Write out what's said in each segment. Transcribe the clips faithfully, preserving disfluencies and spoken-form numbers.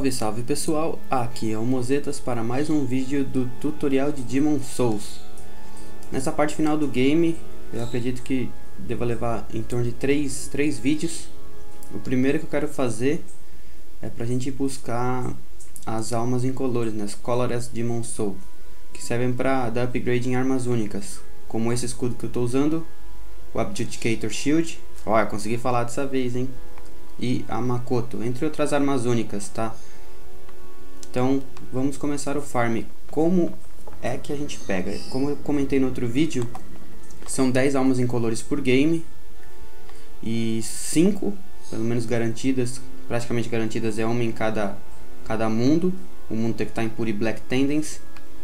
Salve, salve pessoal, aqui é o Mozetas para mais um vídeo do tutorial de Demon Souls. Nessa parte final do game, eu acredito que deva levar em torno de três vídeos. O primeiro que eu quero fazer é pra gente buscar as almas incolores, né, as Colorless Demon Soul, que servem para dar upgrade em armas únicas, como esse escudo que eu estou usando, o Adjudicator Shield. Olha, consegui falar dessa vez, hein? E a Makoto, entre outras armas únicas, tá? Então vamos começar o farm. Como é que a gente pega? Como eu comentei no outro vídeo, são dez almas incolores por game e cinco, pelo menos garantidas, praticamente garantidas, é uma em cada, cada mundo. O mundo tem que estar em Pure Black Tendency,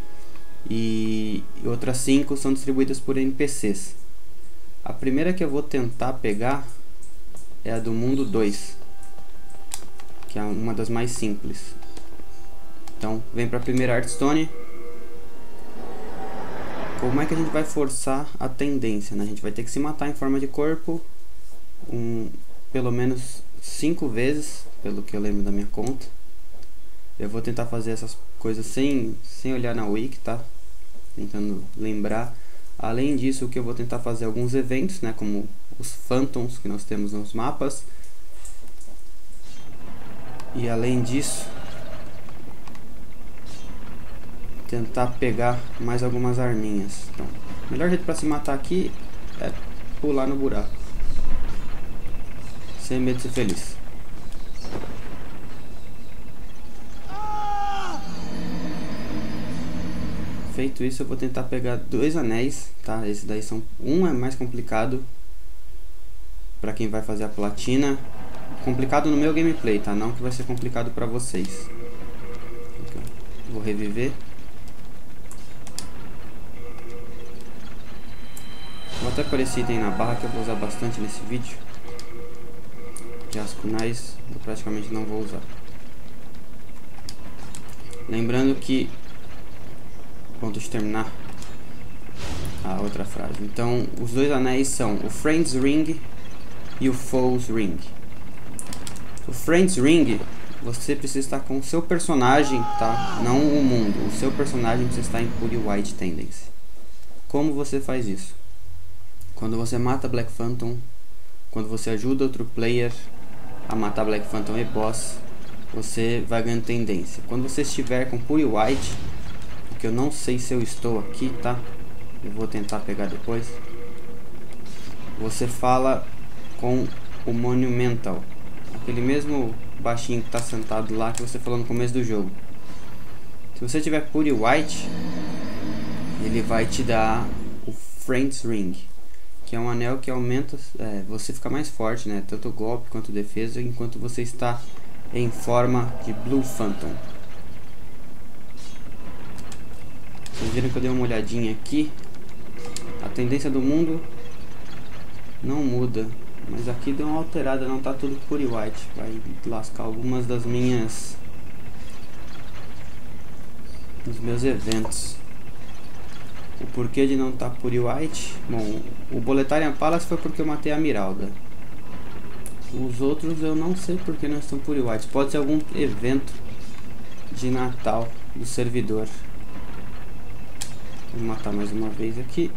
e outras cinco são distribuídas por N P Cs. A primeira que eu vou tentar pegar é a do mundo dois, que é uma das mais simples. Então vem para a primeira Hearthstone. Como é que a gente vai forçar a tendência, né? A gente vai ter que se matar em forma de corpo um, pelo menos cinco vezes, pelo que eu lembro da minha conta. Eu vou tentar fazer essas coisas sem, sem olhar na wiki, tá? Tentando lembrar. Além disso, o que eu vou tentar fazer alguns eventos, né, como os Phantoms que nós temos nos mapas. E além disso, tentar pegar mais algumas arminhas. Então, o melhor jeito para se matar aqui é pular no buraco, sem medo de ser feliz. Feito isso, eu vou tentar pegar dois anéis, tá? Esses daí são... Um é mais complicado para quem vai fazer a platina. Complicado no meu gameplay, tá? Não que vai ser complicado para vocês. Vou reviver. Vou até pôr esse item na barra, que eu vou usar bastante nesse vídeo. Que as kunais eu praticamente não vou usar. Lembrando que... Bom, deixa eu terminar a outra frase. Então, os dois anéis são o Friends Ring e o Foes Ring. O Friends Ring, você precisa estar com o seu personagem, tá? Não o mundo. O seu personagem precisa estar em Pure White Tendency. Como você faz isso? Quando você mata Black Phantom, quando você ajuda outro player a matar Black Phantom e boss, você vai ganhando tendência. Quando você estiver com Pure White, que eu não sei se eu estou aqui, tá? Eu vou tentar pegar depois. Você fala com o Monumental, aquele mesmo baixinho que está sentado lá que você falou no começo do jogo. Se você tiver Pure White, ele vai te dar o Friends Ring, que é um anel que aumenta, é, você fica mais forte, né? Tanto golpe quanto defesa, enquanto você está em forma de Blue Phantom. Vocês viram que eu dei uma olhadinha aqui. A tendência do mundo não muda, mas aqui deu uma alterada, não tá tudo Pure White. Vai lascar algumas das minhas dos meus eventos. O porquê de não tá Pure White? Bom, o Boletarian Palace foi porque eu matei a Miralda. Os outros eu não sei porque não estão Pure White. Pode ser algum evento de Natal do servidor. Vou matar mais uma vez aqui.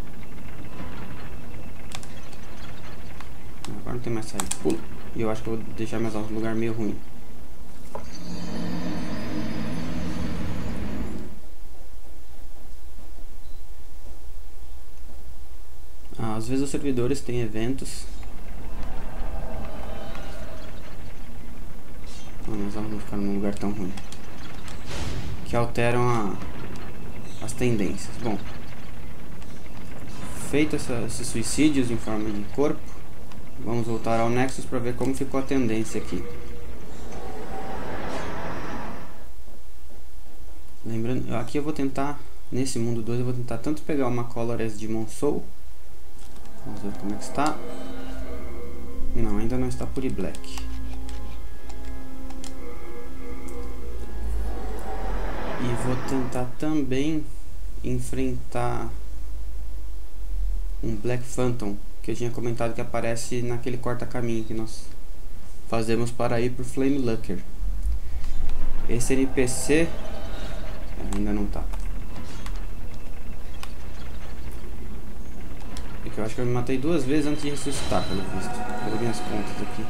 Agora não tem mais saída. Pula. E eu acho que eu vou deixar mais um lugar meio ruim. Ah, às vezes os servidores têm eventos. Não, nós vamos ficar num lugar tão ruim, que alteram a... as tendências. Bom, feito essa, esses suicídios em forma de corpo, vamos voltar ao Nexus para ver como ficou a tendência aqui. Lembrando, aqui eu vou tentar, nesse mundo dois, eu vou tentar tanto pegar uma Colorless Demon Soul. Vamos ver como é que está. Não, ainda não está Pure Black. E vou tentar também enfrentar um Black Phantom, que eu tinha comentado que aparece naquele corta-caminho que nós fazemos para ir por Flame Lurker. Esse N P C ainda não tá. É que eu acho que eu me matei duas vezes antes de ressuscitar, pelo visto, pelas minhas contas aqui.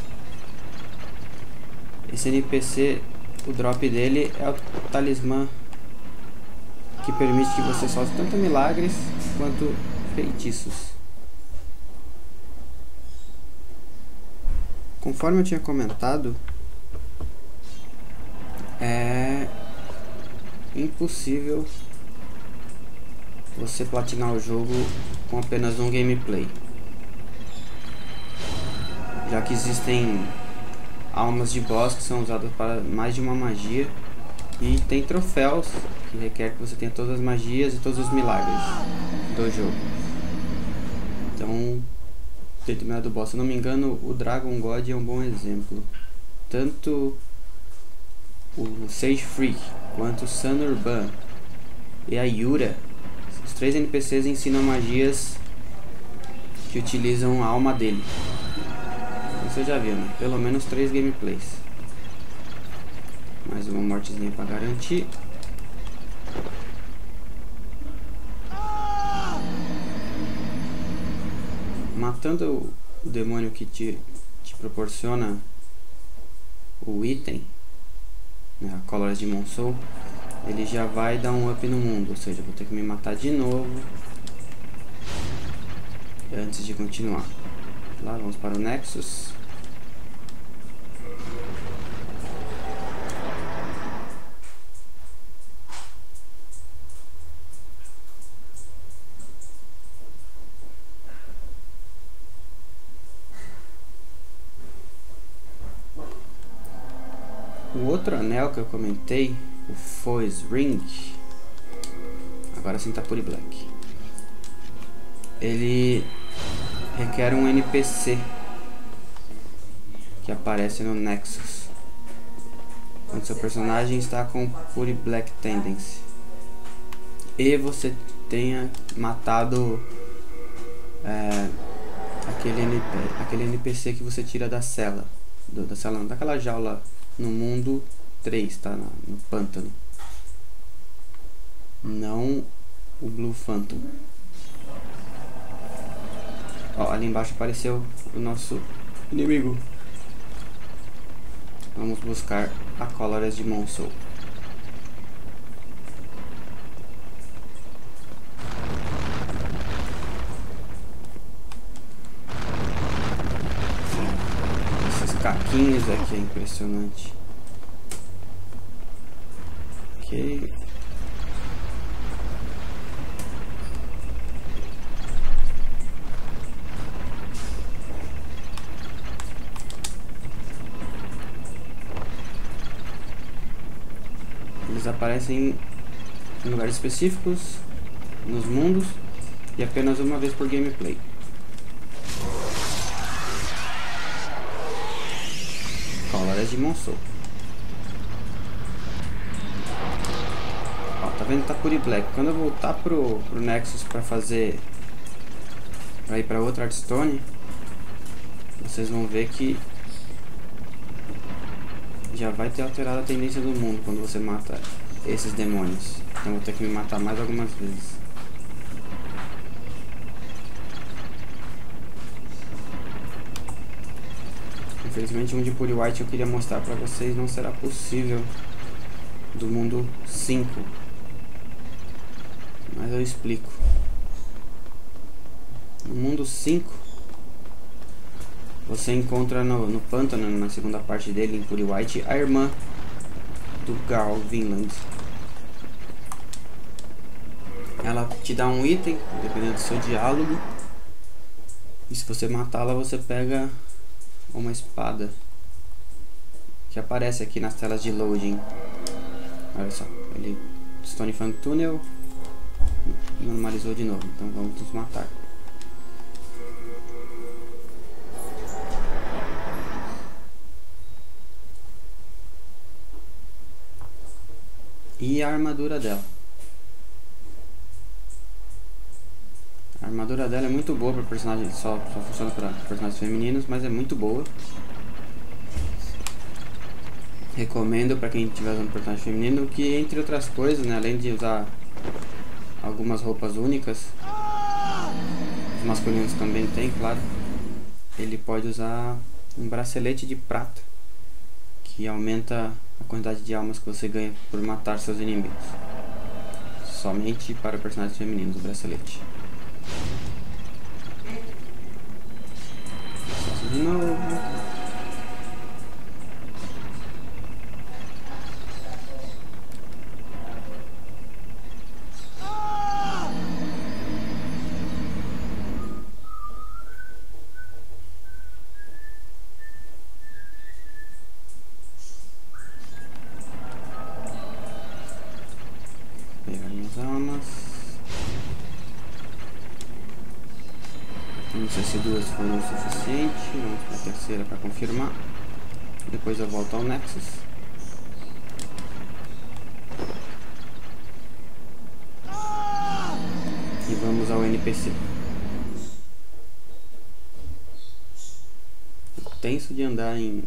Esse N P C, o drop dele é o talismã que permite que você solte tanto milagres quanto feitiços. Conforme eu tinha comentado, é impossível você platinar o jogo com apenas um gameplay, já que existem almas de boss que são usadas para mais de uma magia e tem troféus que requer que você tenha todas as magias e todos os milagres do jogo. Então, determinado boss, se eu não me engano, o Dragon God é um bom exemplo. Tanto o Sage Freak quanto o Sun Urban e a Yura, os três N P Cs ensinam magias que utilizam a alma dele. Você já viu, né? Pelo menos três gameplays. Mais uma mortezinha pra garantir. Matando o demônio que te, te proporciona o item, né, a Colors de Demon Soul, ele já vai dar um up no mundo. Ou seja, vou ter que me matar de novo antes de continuar. Lá, vamos para o Nexus. O outro anel que eu comentei, o Foes Ring, agora sim tá Puri Black, ele requer um N P C que aparece no Nexus quando seu personagem está com Puri Black Tendency e você tenha matado é, aquele, N P, aquele N P C que você tira da cela, do, da cela, daquela jaula no mundo três, tá? No, no pântano. Não o Blue Phantom. Ó, ali embaixo apareceu o nosso inimigo. Vamos buscar a Colors de Demon Soul. Caquinhos aqui é impressionante. Ok. Eles aparecem em lugares específicos, nos mundos, e apenas uma vez por gameplay. Colors de Demon Soul. Ó, tá vendo? Tá Puri Black. Quando eu voltar pro, pro Nexus pra fazer, pra ir pra outra Artstone, vocês vão ver que já vai ter alterado a tendência do mundo quando você mata esses demônios. Então vou ter que me matar mais algumas vezes. Infelizmente um de Puri White eu queria mostrar pra vocês, não será possível do mundo cinco. Mas eu explico. No mundo cinco, você encontra no, no pântano, na segunda parte dele, em Puri White, a irmã do Garl Vinland. Ela te dá um item, dependendo do seu diálogo. E se você matá-la, você pega uma espada que aparece aqui nas telas de loading. Olha só, ele Stonefang Tunnel normalizou de novo, então vamos nos matar. E a armadura dela. A armadura dela é muito boa para personagens, só, só funciona para personagens femininos, mas é muito boa. recomendo para quem estiver usando personagem feminino que, entre outras coisas, né, além de usar algumas roupas únicas, os masculinos também tem, claro, ele pode usar um bracelete de prata, que aumenta a quantidade de almas que você ganha por matar seus inimigos. Somente para personagens femininos o bracelete. De novo. Pegar minhas almas. Não sei se duas foram o suficiente. Vamos para a terceira para confirmar. Depois eu volto ao Nexus. E vamos ao N P C. Tenso de andar em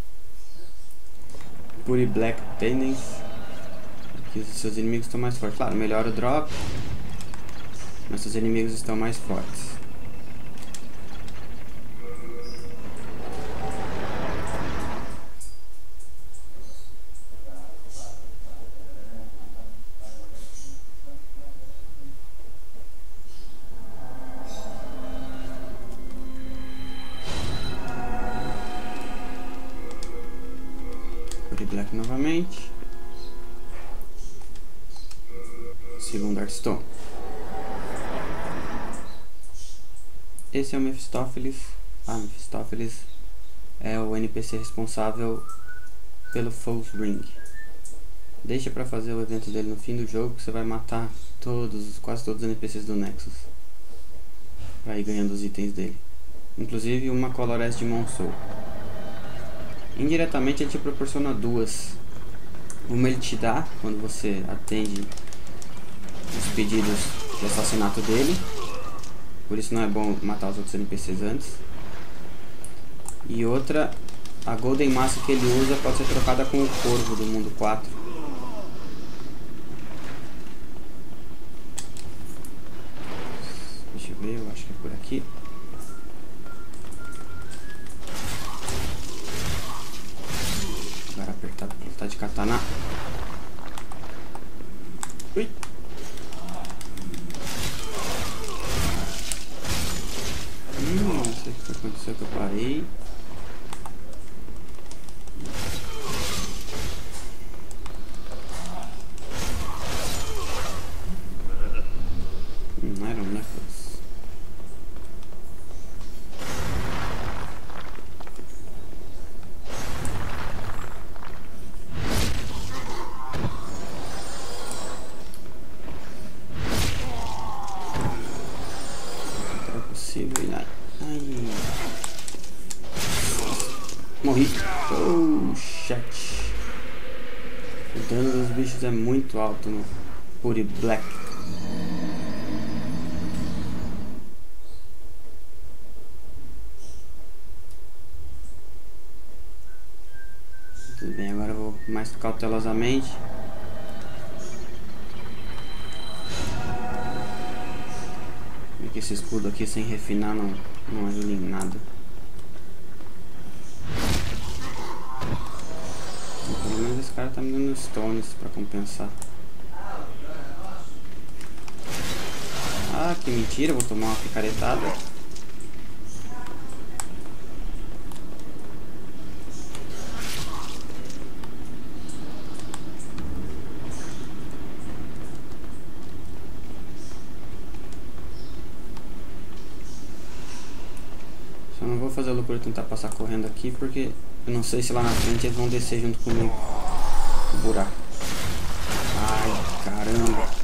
Pure Black Tendence. Que os seus inimigos estão mais fortes. Claro, melhora o drop, mas seus inimigos estão mais fortes. Pure Black novamente. Segundo Hearthstone. Esse é o Mephistopheles. Ah, Mephistopheles é o N P C responsável pelo Fool's Ring. Deixa pra fazer o evento dele no fim do jogo, que você vai matar todos, quase todos os N P Cs do Nexus. Vai ganhando os itens dele. Inclusive uma Colores de Monsoul. Indiretamente ele te proporciona duas. Uma ele te dá quando você atende os pedidos de assassinato dele, por isso não é bom matar os outros N P Cs antes. E outra, a Golden Mask que ele usa pode ser trocada com o Corvo do Mundo quatro. Deixa eu ver, eu acho que é por aqui. Agora apertar pra lutar de katana. Ui! Hum, não sei o que aconteceu que eu parei. Hum, Iron Necklace. Não é possível, ai. Ai. Morri. Oh, chat. O dano dos bichos é muito alto no Pure Black. Tudo bem, agora eu vou mais cautelosamente. Ver que esse escudo aqui sem refinar não, não ajuda em nada. Pelo menos esse cara tá me dando stones pra compensar. Ah, que mentira, vou tomar uma picaretada. Só não vou fazer a loucura de tentar passar correndo aqui, porque eu não sei se lá na frente eles vão descer junto comigo o buraco. Ai, caramba.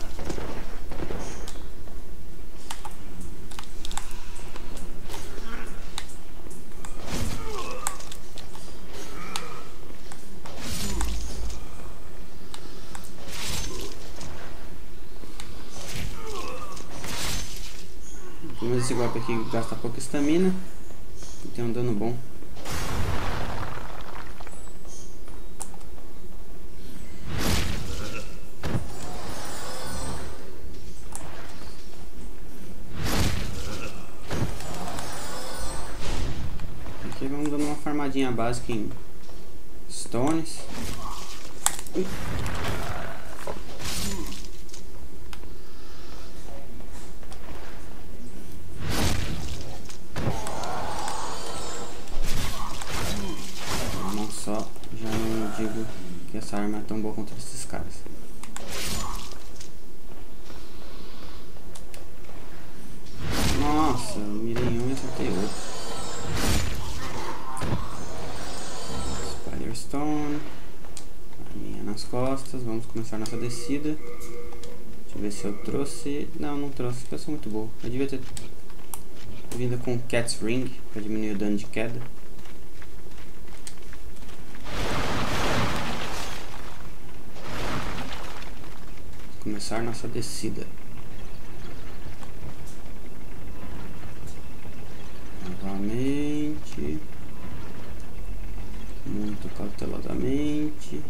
Mas esse golpe aqui gasta pouca estamina e tem um dano bom. armadinha básica em Stones. Ui. Não só, já não digo que essa arma é tão boa contra esses caras. Nossa, eu mirei um e acertei outro. Stone, arminha nas costas. Vamos começar nossa descida. Deixa eu ver se eu trouxe. Não, não trouxe, porque eu sou muito boa. Eu devia ter vindo com Cat's Ring para diminuir o dano de queda. Vamos começar nossa descida. Novamente. Muito cautelosamente.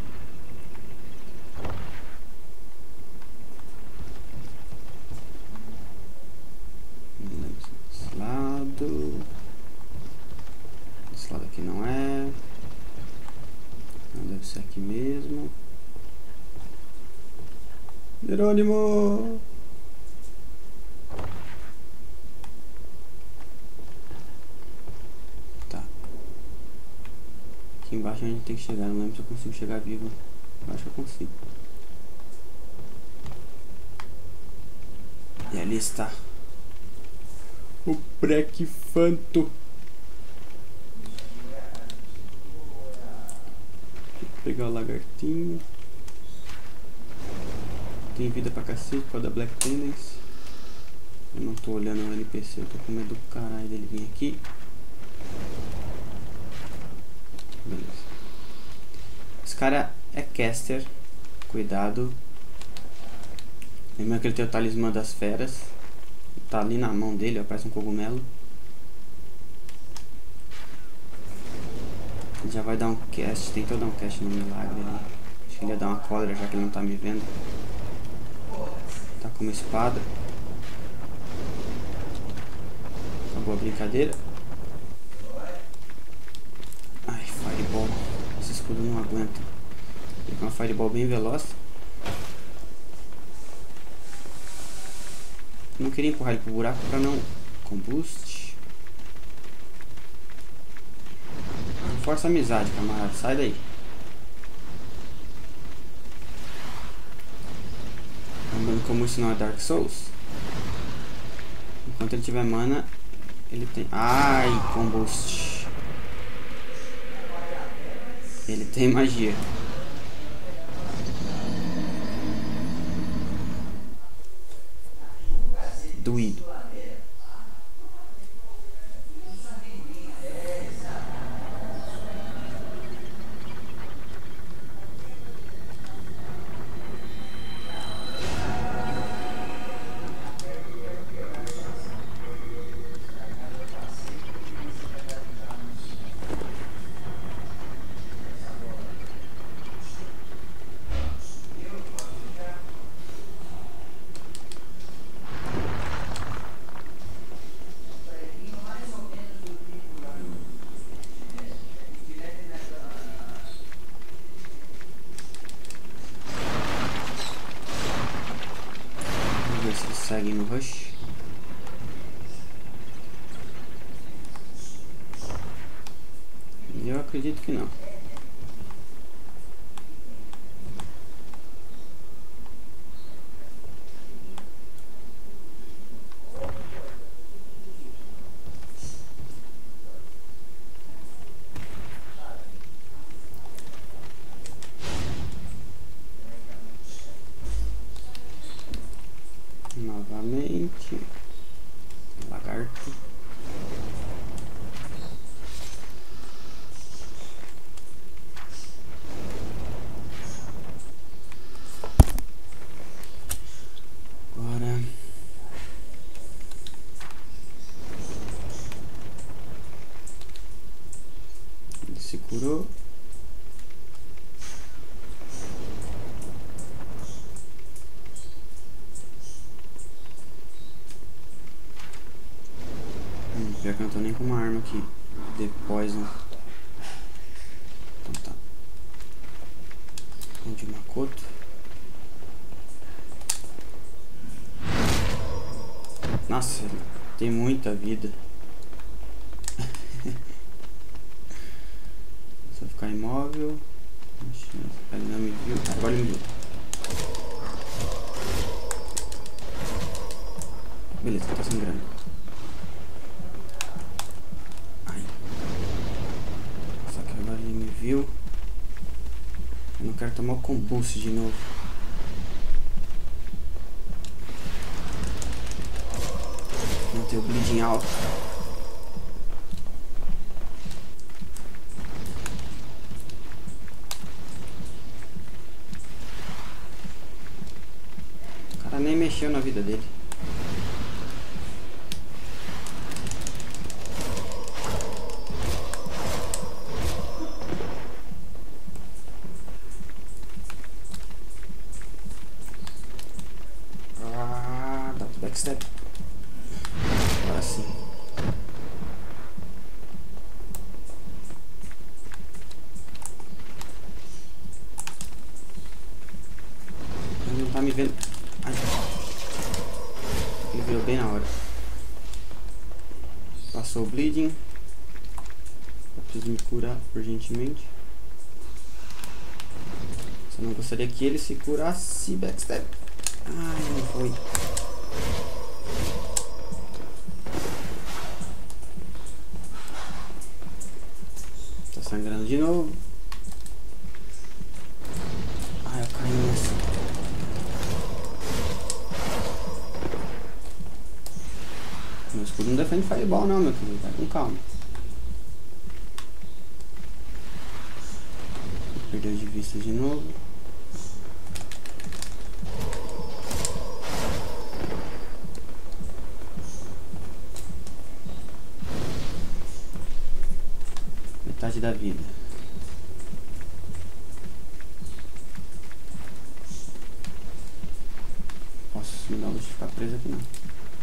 Desse lado. Esse lado aqui não é. Não deve ser aqui mesmo. Jerônimo! Aqui embaixo a gente tem que chegar, não lembro se eu consigo chegar vivo. Eu acho que eu consigo. E ali está o Prequifanto. Vou pegar o lagartinho. Tem vida pra cacete, pode dar Black Tendence. Eu não tô olhando o N P C, eu tô com medo do caralho dele vir aqui. Beleza. Esse cara é caster. Cuidado. Lembra que ele tem o talismã das feras. Tá ali na mão dele, ó, parece um cogumelo. Ele já vai dar um cast. Tentou dar um cast no milagre ali. Acho que ele ia dar uma cólera já que ele não tá me vendo. Tá com uma espada. Acabou a brincadeira. Ai, Fireball. Esse escudo não aguenta. Tem uma Fireball bem veloz. Não queria empurrar ele pro buraco pra não combust. Força a amizade, camarada. Sai daí. Lembrando como isso não é Dark Souls. Enquanto ele tiver mana, ele tem... Ai, combust. Ele tem magia. Doído. Segue no rush. Eu acredito que não. Novamente, lagarto. Agora ele se curou. Pior que eu não tô nem com uma arma aqui de poison. Coto. Nossa, ele tem muita vida. Só ficar imóvel. Ele não me viu. Agora ele me viu. Beleza, tá sangrando. Ai. Só que agora ele me viu. Eu não quero tomar o combust de novo. Manter o bleeding alto. O cara nem mexeu na vida dele. Ah, dá o backstep. Agora sim. Ele não tá me vendo. Ai. Ele virou bem na hora. Passou o bleeding. Eu preciso me curar urgentemente. Só não gostaria que ele se curasse. Backstep. Ai, não foi. Tá sangrando de novo. Ai, eu caí nessa. Meu escudo não defende fireball não, meu querido. Vai com calma. Perdeu de vista de novo. Metade da vida. Posso me dar de ficar preso aqui não.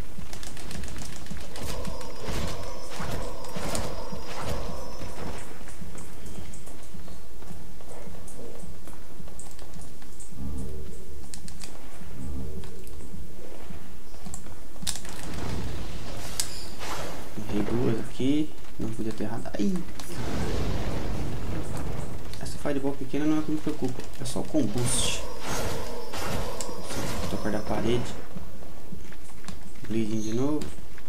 Errei duas aqui. Não podia ter errado. Ai. Essa fireball pequena não é o que me preocupa. É só o combust. Tô perto da parede. Bleeding de novo.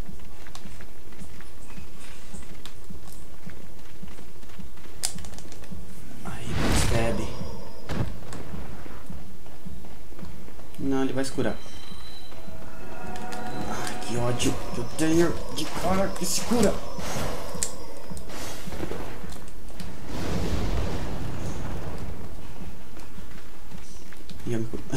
Aí, stab. Não, ele vai se curar. Ai, que ódio que eu tenho de cara que se cura. E eu me curo.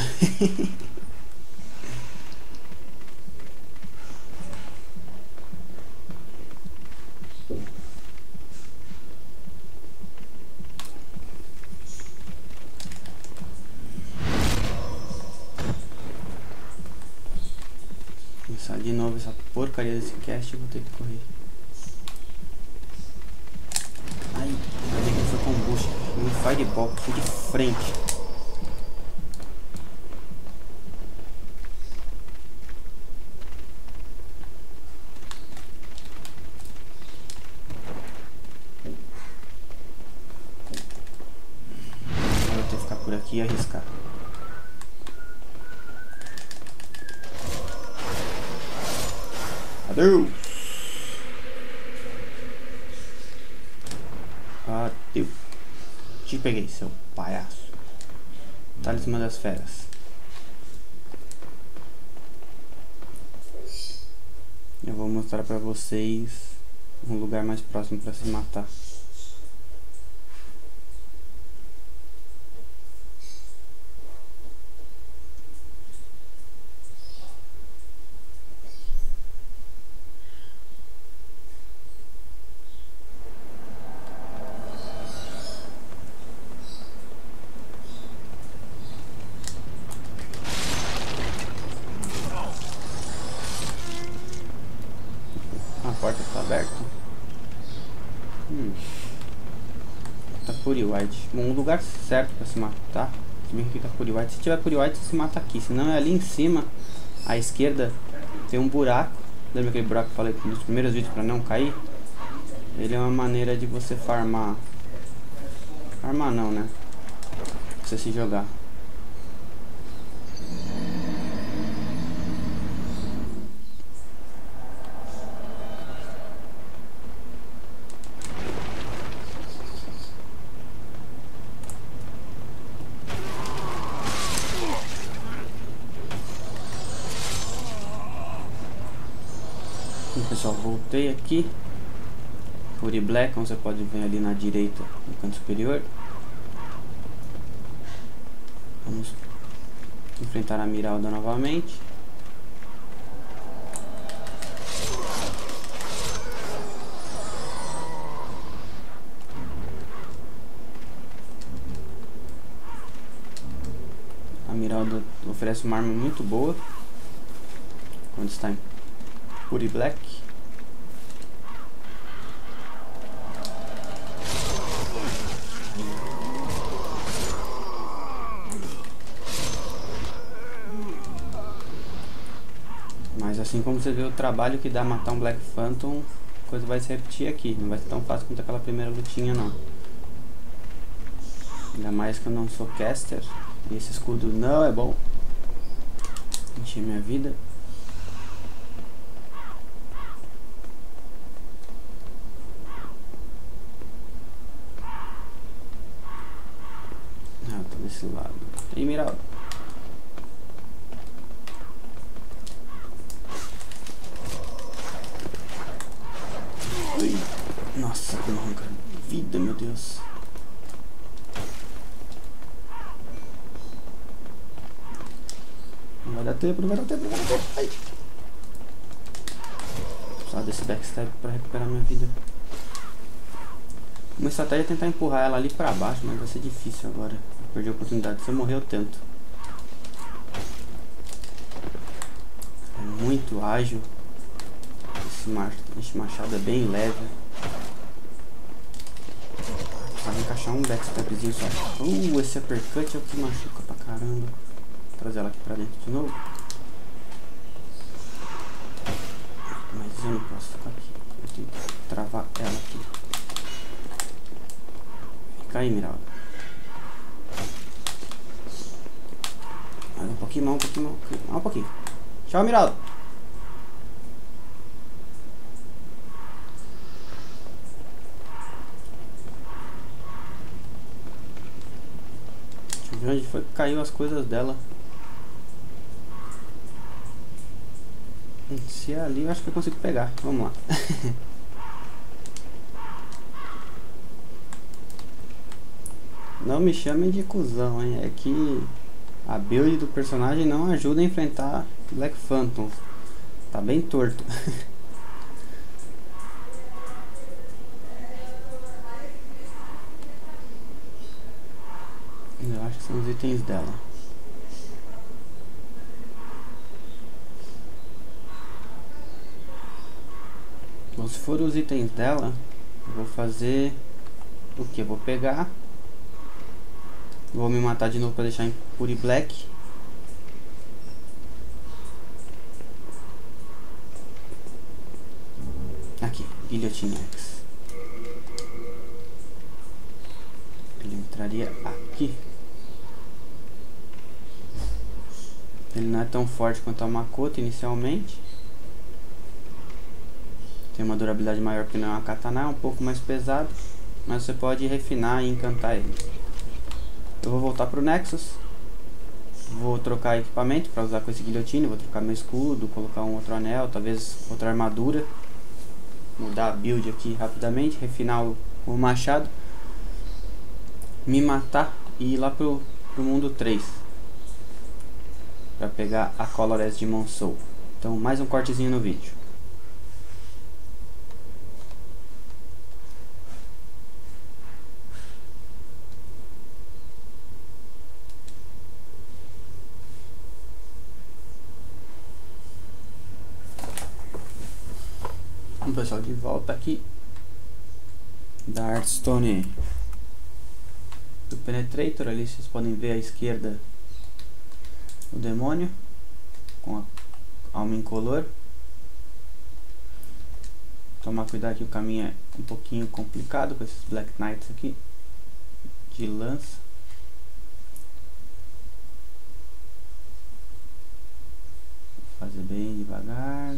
Começar de novo essa porcaria desse cast, eu vou ter que correr. Ai, vai ver que foi combust. Um fireball, fui de frente. Agora eu tenho que ficar por aqui e arriscar. Adeus! Adeus! Te peguei, seu palhaço. Talismã das feras. Eu vou mostrar pra vocês um lugar mais próximo pra se matar. A porta está aberta. Hum. Tá Fury White. Um lugar certo para se matar Também fica Pure White. Se tiver Pure White, você se mata aqui. Senão é ali em cima, à esquerda, tem um buraco. Lembra aquele buraco que eu falei nos primeiros vídeos pra não cair? Ele é uma maneira de você farmar. Farmar não, né? Você se jogar. Então, pessoal, voltei aqui. Pure Black, como você pode ver ali na direita, no canto superior. Vamos enfrentar a Miralda novamente. A Miralda oferece uma arma muito boa quando está em Pure Black. Mas assim como você vê o trabalho que dá matar um Black Phantom, a coisa vai se repetir aqui. Não vai ser tão fácil quanto aquela primeira lutinha, não. Ainda mais que eu não sou caster. E esse escudo não é bom. Enchi minha vida. Ah, tô desse lado. Tem Miralda. Ui. Nossa, que arranca vida, meu Deus. Não vai dar tempo, não vai dar tempo, não vai dar tempo. Ai. Só desse backstab pra recuperar minha vida. Uma estratégia é tentar empurrar ela ali pra baixo, mas vai ser difícil agora. Eu perdi a oportunidade. Se eu morrer, eu tento. É muito ágil. Esse mach... Esse machado é bem leve. Precisava encaixar um backstabzinho só. Uh, esse uppercut é o que machuca pra caramba. Vou trazer ela aqui pra dentro de novo. Mas eu não posso ficar aqui. Eu tenho que travar ela aqui. Fica aí, Miralda. Mais um pouquinho, mais um pouquinho, mais um pouquinho. Mais um pouquinho. Tchau, Miralda. Deixa eu ver onde foi que caiu as coisas dela. Se é ali, eu acho que eu consigo pegar. Vamos lá. Não me chamem de cuzão, hein? É que a build do personagem não ajuda a enfrentar Black Phantom. Tá bem torto. Eu acho que são os itens dela. Bom, se for os itens dela, eu vou fazer o que? Eu vou pegar. Vou me matar de novo para deixar em Pure Black. Aqui, Guillotine Axe. Ele entraria aqui. Ele não é tão forte quanto a Makoto inicialmente. Tem uma durabilidade maior que não é uma katana, é um pouco mais pesado. Mas você pode refinar e encantar ele. Eu vou voltar pro Nexus. Vou trocar equipamento para usar com esse guilhotine. Vou trocar meu escudo, colocar um outro anel, talvez outra armadura. Mudar a build aqui rapidamente, refinar o, o machado. Me matar e ir lá pro, pro mundo três. Para pegar a Colorless Demon Soul. Então mais um cortezinho no vídeo. Vamos, pessoal, de volta aqui da Hearthstone. do Penetrator. Ali vocês podem ver à esquerda o demônio com a alma incolor. Tomar cuidado que o caminho é um pouquinho complicado com esses Black Knights aqui de lança. Vou fazer bem devagar.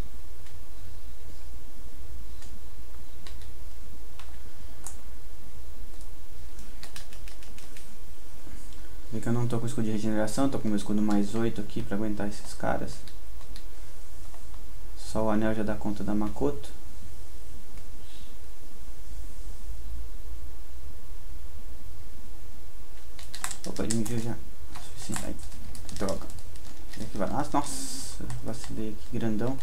Vê que eu não tô com escudo de regeneração, tô com meu escudo mais oito aqui pra aguentar esses caras. Só o anel já dá conta da Makoto. Opa, ele me viu já. Suficiente. Ai, droga. Aqui vai. Nossa, nossa, vacilei aqui, grandão.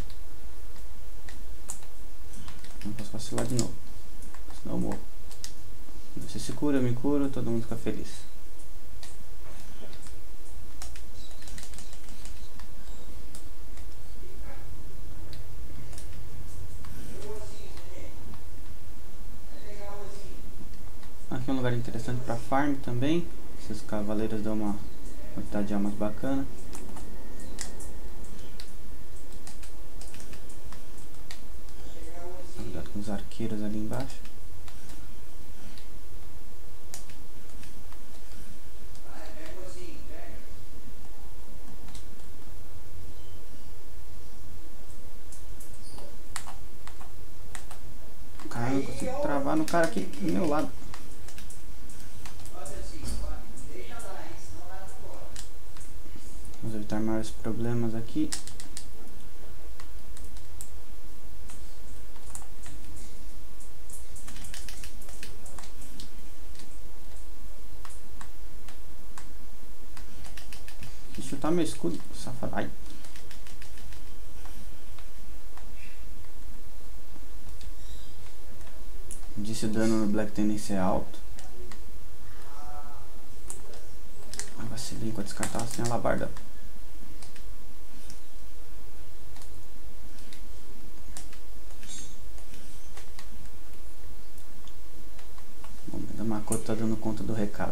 Não posso vacilar de novo, senão eu morro. Você se cura, eu me curo, todo mundo fica feliz. Aqui é um lugar interessante para farm também. Esses cavaleiros dão uma quantidade de almas bacana. Cuidado com os arqueiros ali embaixo. Caramba, eu consigo travar no cara aqui do meu lado. Vamos evitar maiores problemas aqui. Deixa eu chutar meu escudo, safado. Ai. Disse o dano no Black Tendency é alto. Ah, vacilei enquanto descartava sem a alabarda. Bom, a Makoto tá dando conta do recado.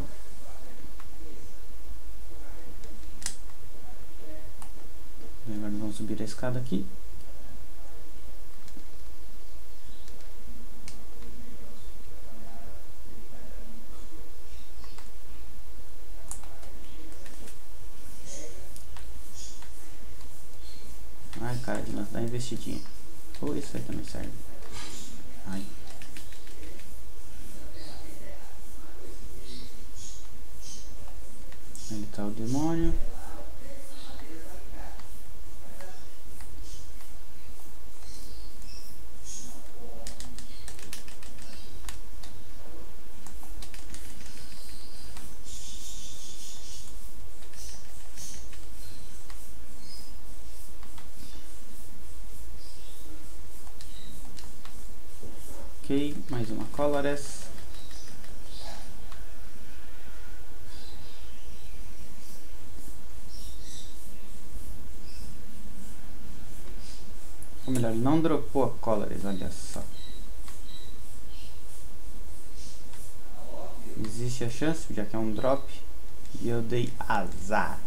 Agora nós vamos subir a escada aqui. Ai, cara, de lança, dá investidinha. Ou oh, isso aí também serve. Ai. Ali tá o demônio. Ok, mais uma Colores. Ou melhor, ele não dropou a Colores, olha só. Existe a chance, já que é um drop, e eu dei azar.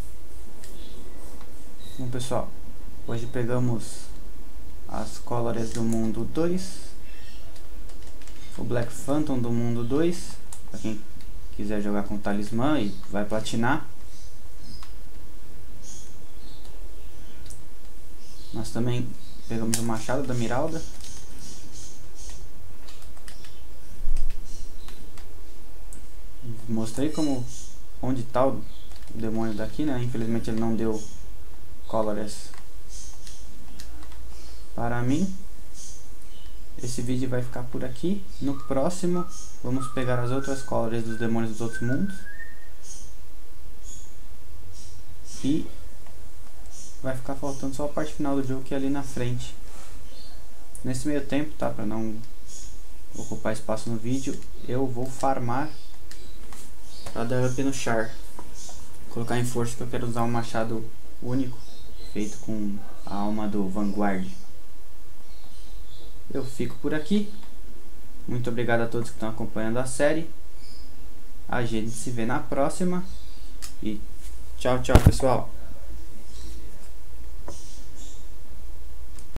Bom pessoal, hoje pegamos as Colores do mundo dois. O Black Phantom do mundo dois, para quem quiser jogar com talismã e vai platinar. Nós também pegamos o machado da Miralda. Mostrei como onde está o demônio daqui, né? Infelizmente ele não deu Colores para mim. Esse vídeo vai ficar por aqui. No próximo vamos pegar as outras Colores dos demônios dos outros mundos. E vai ficar faltando só a parte final do jogo, que é ali na frente. Nesse meio tempo, tá? Para não ocupar espaço no vídeo, eu vou farmar para dar up no char. Colocar em força, que eu quero usar um machado único feito com a alma do Vanguard. Eu fico por aqui. Muito obrigado a todos que estão acompanhando a série. A gente se vê na próxima. E tchau, tchau, pessoal.